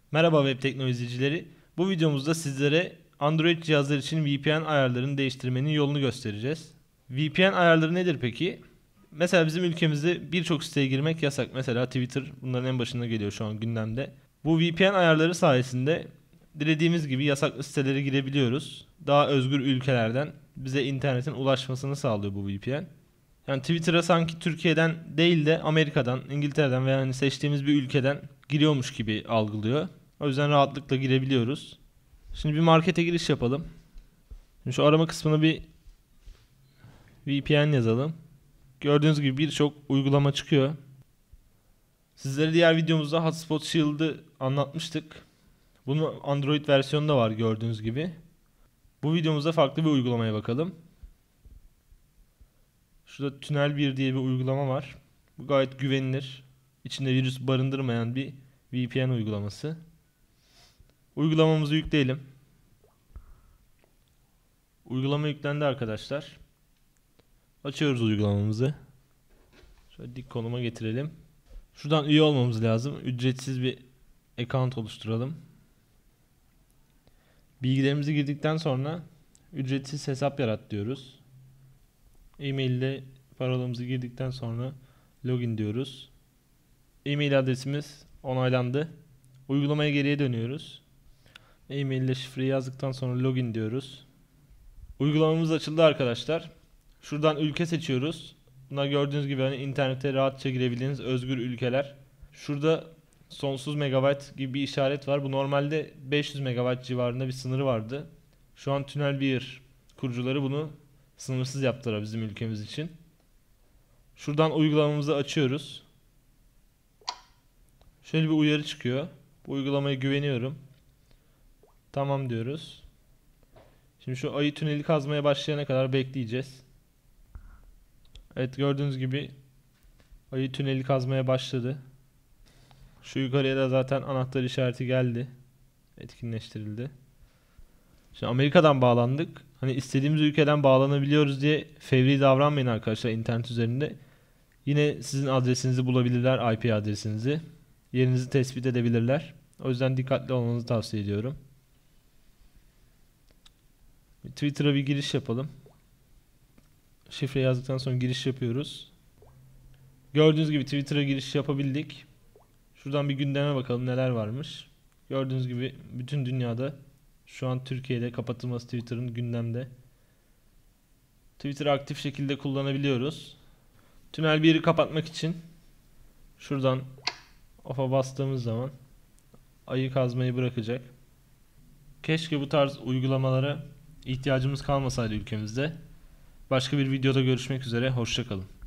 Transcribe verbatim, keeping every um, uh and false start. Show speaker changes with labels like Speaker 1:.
Speaker 1: Merhaba web teknolojicileri. Bu videomuzda sizlere Android cihazlar için V P N ayarlarını değiştirmenin yolunu göstereceğiz. V P N ayarları nedir peki? Mesela bizim ülkemizde birçok siteye girmek yasak. Mesela Twitter bunların en başında geliyor şu an gündemde. Bu V P N ayarları sayesinde dilediğimiz gibi yasaklı sitelere girebiliyoruz. Daha özgür ülkelerden bize internetin ulaşmasını sağlıyor bu V P N. Yani Twitter'a sanki Türkiye'den değil de Amerika'dan, İngiltere'den veya hani seçtiğimiz bir ülkeden giriyormuş gibi algılıyor. O yüzden rahatlıkla girebiliyoruz. Şimdi bir markete giriş yapalım. Şimdi şu arama kısmına bir V P N yazalım. Gördüğünüz gibi birçok uygulama çıkıyor. Sizlere diğer videomuzda Hotspot Shield'ı anlatmıştık. Bunun Android versiyonu da var gördüğünüz gibi. Bu videomuzda farklı bir uygulamaya bakalım. Şurada Tünel bir diye bir uygulama var. Bu gayet güvenilir. İçinde virüs barındırmayan bir V P N uygulaması. Uygulamamızı yükleyelim. Uygulama yüklendi arkadaşlar. Açıyoruz uygulamamızı. Şöyle dik konuma getirelim. Şuradan üye olmamız lazım. Ücretsiz bir account oluşturalım. Bilgilerimizi girdikten sonra ücretsiz hesap yarat diyoruz. E-mail ile parolamızı girdikten sonra login diyoruz. E-mail adresimiz onaylandı. Uygulamaya geriye dönüyoruz. E-mail ile şifreyi yazdıktan sonra login diyoruz. Uygulamamız açıldı arkadaşlar. Şuradan ülke seçiyoruz. Bunlar gördüğünüz gibi hani internete rahatça girebildiğiniz özgür ülkeler. Şurada sonsuz megabayt gibi bir işaret var. Bu normalde beş yüz megabayt civarında bir sınırı vardı. Şu an Tünel bir kurucuları bunu sınırsız yaptılar bizim ülkemiz için. Şuradan uygulamamızı açıyoruz. Şöyle bir uyarı çıkıyor. Bu uygulamaya güveniyorum. Tamam diyoruz. Şimdi şu ayı tüneli kazmaya başlayana kadar bekleyeceğiz. Evet, gördüğünüz gibi ayı tüneli kazmaya başladı. Şu yukarıya da zaten anahtar işareti geldi. Etkinleştirildi. Şimdi Amerika'dan bağlandık. Hani istediğimiz ülkeden bağlanabiliyoruz diye fevri davranmayın arkadaşlar internet üzerinde. Yine sizin adresinizi bulabilirler, I P adresinizi. Yerinizi tespit edebilirler. O yüzden dikkatli olmanızı tavsiye ediyorum. Twitter'a bir giriş yapalım. Şifre yazdıktan sonra giriş yapıyoruz. Gördüğünüz gibi Twitter'a giriş yapabildik. Şuradan bir gündeme bakalım neler varmış. Gördüğünüz gibi bütün dünyada şu an Türkiye'de kapatılması Twitter'ın gündemde. Twitter'ı aktif şekilde kullanabiliyoruz. Tünel biri kapatmak için şuradan off'a bastığımız zaman ayı kazmayı bırakacak. Keşke bu tarz uygulamalara ihtiyacımız kalmasaydı ülkemizde. Başka bir videoda görüşmek üzere. Hoşça kalın.